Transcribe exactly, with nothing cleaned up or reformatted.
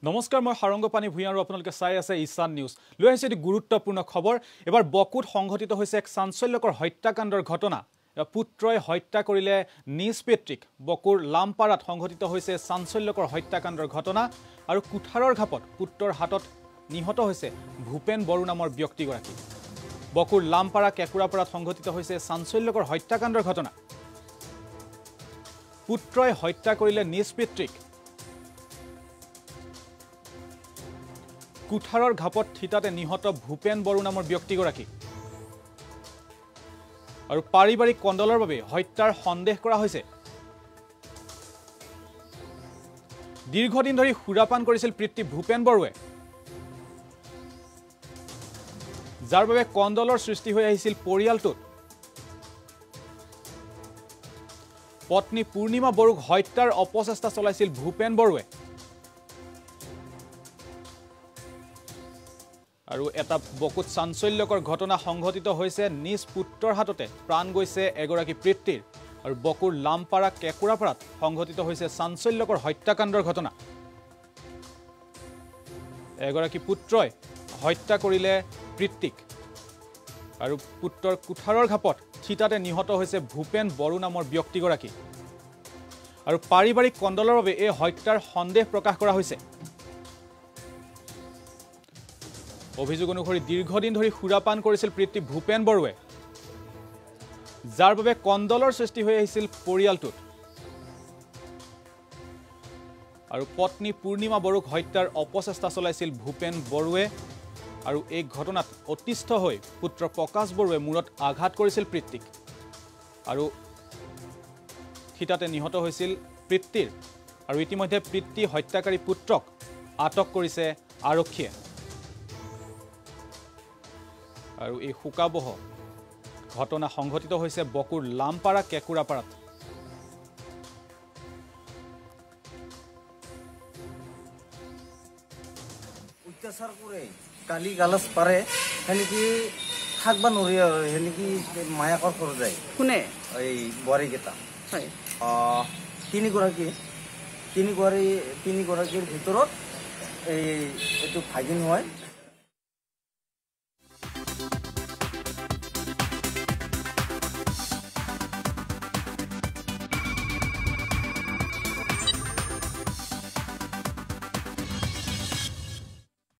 নমস্কাৰ মই হাৰংগপানী ভূঞা আৰু আপোনালোকে চাই আছে ঈশান নিউজ লৈ আহিছে এটি গুৰুত্বপূৰ্ণ খবৰ এবাৰ বকুত সংঘটিত হৈছে এক চাঞ্চল্যকৰ হত্যাকাণ্ডৰ ঘটনা পুত্ৰই হত্যা কৰিলে নিজ পিতৃক বকুৰ লামপাৰাত সংঘটিত হৈছে চাঞ্চল্যকৰ হত্যাকাণ্ডৰ ঘটনা আৰু কুঠাৰৰ ঘাপত পুত্ৰৰ হাতত নিহত হৈছে ভূপেন বড়ো নামৰ ব্যক্তিগৰাকী বকুৰ লামপাৰা কেকুৰাপাৰাত সংঘটিত হৈছে চাঞ্চল্যকৰ হত্যাকাণ্ডৰ ঘটনা পুত্ৰই হত্যা কৰিলে নিজ পিতৃক কুঠাৰৰ ঘাপত থিতাতে নিহত ভূপেন বড়ো নামৰ ব্যক্তিগৰাকী আৰু পাৰিবাৰিক কণ্ডলৰ বাবে হত্যাৰ সন্দেহ কৰা হৈছে দীৰ্ঘদিন ধৰি সুৰাপান কৰিছিল পিতৃ ভূপেন বড়োৱে যাৰ বাবে কণ্ডলৰ সৃষ্টি হৈ আহিছিল পৰিয়ালটোত পত্নী পূৰ্ণিমা বড়োক হত্যাৰ অপচেষ্টা চলাইছিল ভূপেন বড়োৱে আৰু এটা বকুত চাঞ্চল্যকৰ ঘটনা সংঘটিত হৈছে নিজ পুত্ৰৰ হাততে প্ৰাণ গৈছে এগৰাকী পিতৃৰ আৰু বকুৰ লামপাৰা কেকুৰাপাৰাত সংঘটিত হৈছে চাঞ্চল্যকৰ হত্যাকাণ্ডৰ ঘটনা এগৰাকী পুত্ৰই হত্যা কৰিলে পিতৃক আৰু পুত্ৰৰ কুঠাৰৰ ঘাপত থিতাতে নিহত হৈছে ভূপেন বড়ো নামৰ ব্যক্তিগৰাকী আৰু পাৰিবাৰিক কণ্ডলৰ বাবে এই হত্যাৰ সন্দেহ প্ৰকাশ কৰা হৈছে অভিযোগ অনুসৰি দীৰ্ঘদিন ধৰি সুৰাপান কৰিছিল পিতৃ ভূপেন বড়োৱে যাৰ বাবে কণ্ডলৰ সৃষ্টি হৈ আহিছিল পৰিয়ালটোত আৰু পত্নী পূৰ্ণিমা বড়োক হত্যাৰ অপচেষ্টা চলাইছিল ভূপেন বড়োৱে আৰু এই ঘটনাত অতিষ্ঠ হৈ পুত্ৰ প্ৰকাশ বড়োৱে মূৰত আঘাত কৰিছিল পিতৃক আৰু থিতাতে নিহত হৈছিল পিতৃৰ আৰু ইতিমধ্যে পিতৃ হত্যাকাৰী পুত্ৰক আটক কৰিছে আৰক্ষীয়ে আৰু এই হুকাবহ ঘটনা সংঘটিত হৈছে বকুৰ লামপাৰা কেকুৰাপাৰাত অত্যাচাৰ কৰে গালি গালাজ পাৰে সেনেকি থাকবা নৰি আৰু সেনেকি মায়াকৰ কৰা যায় কোনে এই বোৱাৰীকেইটা হয় তিনিগৰাকী তিনিগৰাকী তিনিগৰাকীৰ ভিতৰত এই এইটো ভাগিন হয়